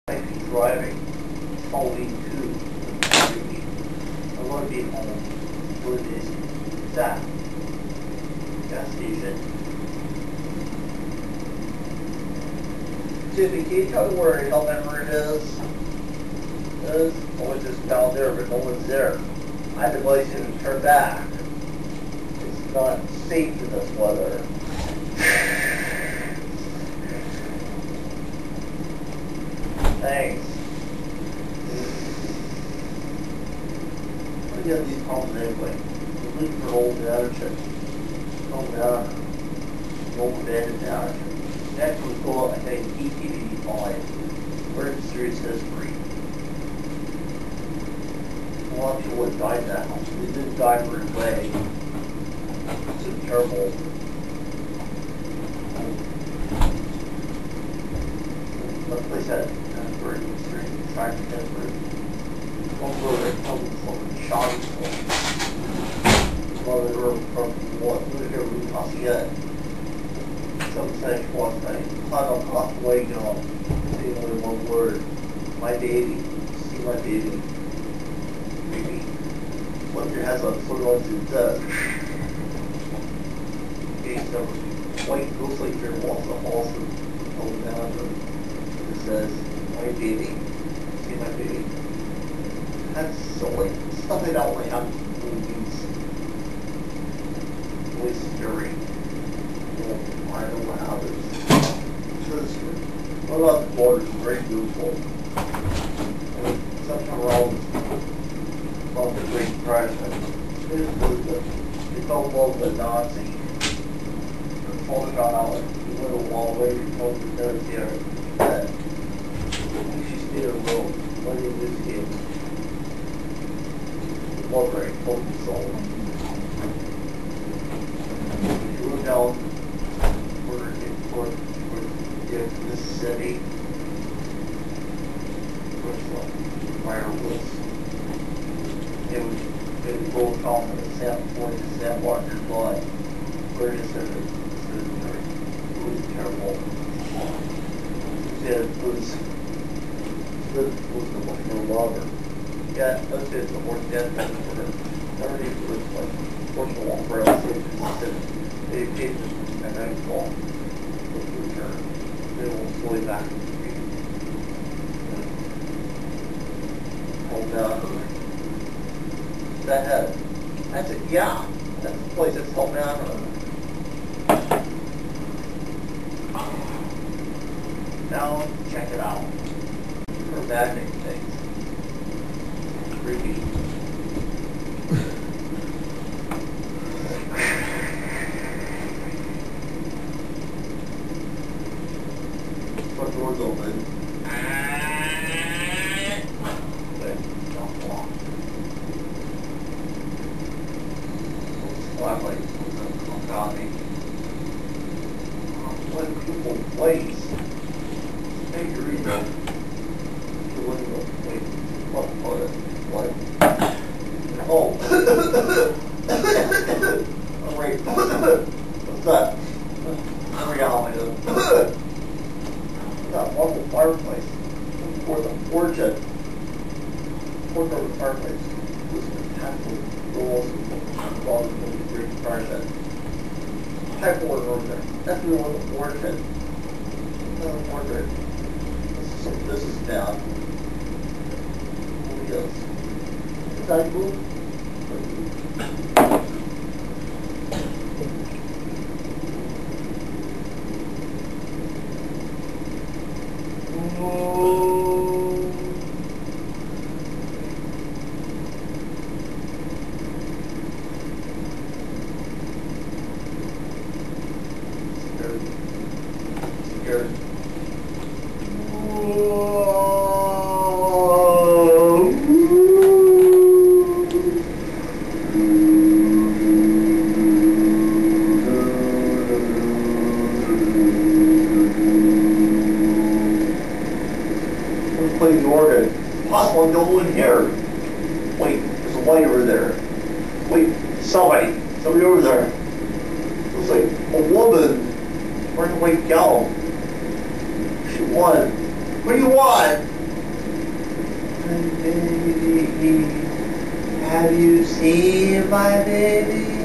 I be driving Halloween 2 every week. I want to be home for this that gas station. Tiffany, can you tell me where Hellhammer is? Oh, it's just down there, but no one's there. I have to go and turn back. It's not safe in this weather. Thanks. How do you have these problems anyway? You're looking for old management. Old abandoned management. Next was go out and take ETV5. We're in serious history. A lot of people would die in that house. They didn't die for his way. It's a terrible. The place had very extreme tractor temper. One where they come from shocking point. While they were from what? Louisville, Lafayette. Some say one thing. I don't cost way on. Say only one word. My baby. See my baby. Baby. What your has on sort of like it does. Okay, so white looks like your walls are awesome. Hold down. It says, my baby. See my baby. That's silly. Stuff like that only happens in movies. Really scary. I don't know what happens. What about the borders? Very beautiful. I mean, sometime around the Great Depression, they fell in love with a Nazi. They pulled it out. He went a long way. He told the military that she stayed alone. What did this game? It was very potent soul. If you look down, Mississippi, where it was both off of the San Point and San Walker's blood. Where it was terrible. It was the lover. Yeah, that's it, the horse death everything was like pushing along for us. They changed it and nightfall. They will slowly back to the street. Hold down. That's it, yeah. That's the place that's held down. Now, check it out. For imagining things. It's creepy. Front door's open. Flashlight got me. What a beautiful place. Hey, you're reading. Wait, what? Oh. Oh, wait. What's that? I forgot how I do. That wonderful fireplace for the fortune. For the fireplace was fantastic. Rules involved in the Great Depression. Check order over there. That's really one of the fortune. Another portrait. This is down. Oh yes. Is that cool? Scared. Play the organ. Possible no one here. Wait, there's a light over there. Wait, somebody over there. Looks like a woman wearing a white gown. What do you want? What do you want? my baby? Have you seen my baby?